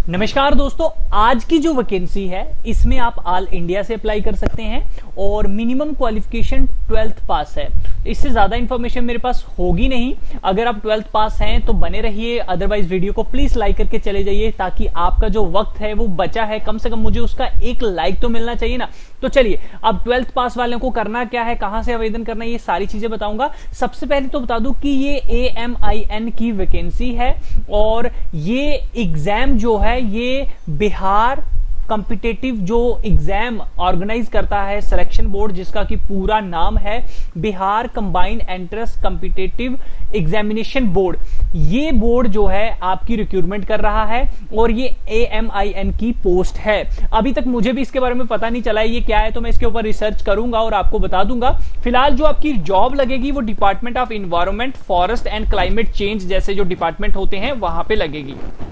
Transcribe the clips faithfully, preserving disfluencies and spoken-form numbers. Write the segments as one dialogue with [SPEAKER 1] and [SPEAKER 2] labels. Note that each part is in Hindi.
[SPEAKER 1] नमस्कार दोस्तों, आज की जो वैकेंसी है इसमें आप ऑल इंडिया से अप्लाई कर सकते हैं और मिनिमम क्वालिफिकेशन ट्वेल्थ पास है। इससे ज्यादा इन्फॉर्मेशन मेरे पास होगी नहीं। अगर आप ट्वेल्थ पास हैं तो बने रहिए, अदरवाइज वीडियो को प्लीज लाइक करके चले जाइए ताकि आपका जो वक्त है वो बचा है, कम से कम मुझे उसका एक लाइक तो मिलना चाहिए ना। तो चलिए, अब ट्वेल्थ पास वालों को करना क्या है, कहां से आवेदन करना है, ये सारी चीजें बताऊंगा। सबसे पहले तो बता दूं कि ये ए एम आई एन की वैकेंसी है और ये एग्जाम जो है ये बिहार कॉम्पिटिटिव जो एग्जाम ऑर्गेनाइज करता है सिलेक्शन बोर्ड, जिसका कि पूरा नाम है Bihar combined entrance competitive examination board. ये बोर्ड जो है आपकी रिक्रूटमेंट कर रहा है और ये ए एम आई एन की पोस्ट है। अभी तक मुझे भी इसके बारे में पता नहीं चला है ये क्या है, तो मैं इसके ऊपर रिसर्च करूंगा और आपको बता दूंगा। फिलहाल जो आपकी जॉब लगेगी वो department of environment, forest and climate change जैसे जो डिपार्टमेंट होते हैं वहां पे लगेगी।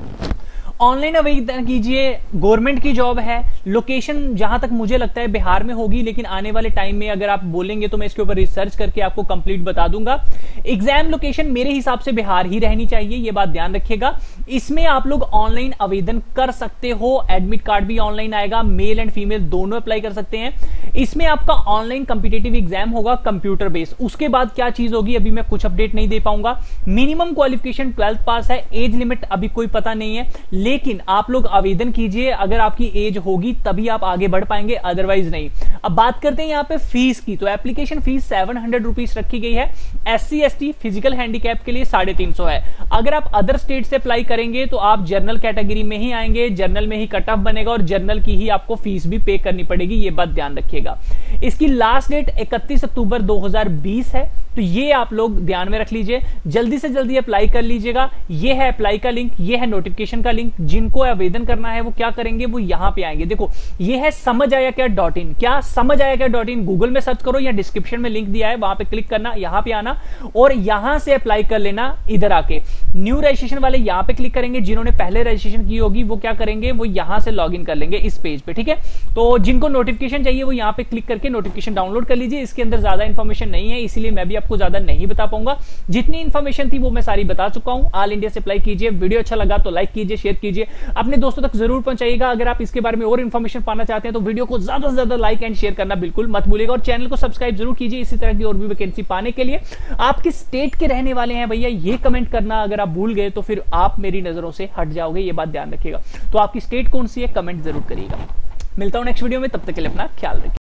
[SPEAKER 1] ऑनलाइन आवेदन कीजिए, गवर्नमेंट की जॉब है। लोकेशन जहां तक मुझे लगता है बिहार में होगी, लेकिन आने वाले टाइम में अगर आप बोलेंगे तो मैं इसके ऊपर रिसर्च करके आपको कंप्लीट बता दूंगा। एग्जाम लोकेशन मेरे हिसाब से बिहार ही रहनी चाहिए, ये बात ध्यान रखिएगा। इसमें आप लोग ऑनलाइन आवेदन कर सकते हो, एडमिट कार्ड भी ऑनलाइन आएगा, मेल एंड फीमेल दोनों अप्लाई कर सकते हैं। इसमें आपका ऑनलाइन कॉम्पिटिटिव एग्जाम होगा कंप्यूटर बेस्ड। उसके बाद क्या चीज होगी अभी मैं कुछ अपडेट नहीं दे पाऊंगा। मिनिमम क्वालिफिकेशन ट्वेल्थ पास है, एज लिमिट अभी कोई पता नहीं है, लेकिन आप लोग आवेदन कीजिए। अगर आपकी एज होगी तभी आप आगे बढ़ पाएंगे, अदरवाइज नहीं। अब बात करते हैं यहाँ पे फीस की, तो application fees seven hundred rupees रखी गई है। S C S T physical handicap के लिए साढ़े तीन सौ है। अगर आप अदर स्टेट से अप्लाई करेंगे तो आप जनरल कैटेगरी में ही आएंगे, जनरल में ही कट ऑफ बनेगा और जनरल की ही आपको फीस भी पे करनी पड़ेगी, ये बात ध्यान रखिएगा। इसकी लास्ट डेट इकतीस अक्टूबर दो हजार बीस है, तो ये आप लोग ध्यान में रख लीजिए। जल्दी से जल्दी अप्लाई कर लीजिएगा। ये है अप्लाई का लिंक, ये है नोटिफिकेशन का लिंक। जिनको आवेदन करना है वो क्या करेंगे, वो यहां पे आएंगे। देखो ये है समझ आया क्या डॉट इन, क्या समझ आया क्या डॉट इन, गूगल में सर्च करो या डिस्क्रिप्शन में लिंक दिया है वहां पे क्लिक करना, यहां पे आना और यहां से अप्लाई कर लेना। इधर आके न्यू रजिस्ट्रेशन वाले यहां पे क्लिक करेंगे, जिन्होंने पहले रजिस्ट्रेशन की होगी वो क्या करेंगे, वो यहां से लॉग इन कर लेंगे इस पेज पे, ठीक है। तो जिनको नोटिफिकेशन चाहिए वो यहां पे क्लिक करके नोटिफिकेशन डाउनलोड कर लीजिए। इसके अंदर ज्यादा इंफॉर्मेशन नहीं है, इसीलिए मैं भी आपको ज्यादा नहीं बता पाऊंगा। जितनी इंफॉर्मेशन थी वो मैं सारी बता चुका हूं। ऑल इंडिया से अप्लाई कीजिए। वीडियो अच्छा लगा तो लाइक कीजिए, शेयर कीजिए, अपने दोस्तों तक जरूर पहुंचाइएगा। अगर आप इसके बारे में और इंफॉर्मेशन पाना चाहते हैं तो वीडियो को ज्यादा से ज्यादा लाइक एंड शेयर करना बिल्कुल मत भूलिएगा और चैनल को सब्सक्राइब जरूर कीजिए इसी तरह की और भी वैकेंसी पाने के लिए। आप किस स्टेट के रहने वाले हैं भैया, ये कमेंट करना अगर आप भूल गए तो फिर आप मेरी नजरों से हट जाओगे, ये बात ध्यान रखिएगा। तो आपकी स्टेट कौन सी है कमेंट जरूर करिएगा। मिलता हूं नेक्स्ट वीडियो में, तब तक के लिए अपना ख्याल रखिए।